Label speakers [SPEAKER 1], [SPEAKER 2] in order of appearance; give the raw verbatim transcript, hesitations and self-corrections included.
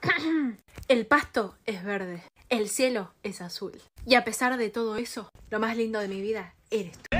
[SPEAKER 1] El pasto es verde, el cielo es azul. Y a pesar de todo eso, lo más lindo de mi vida eres tú.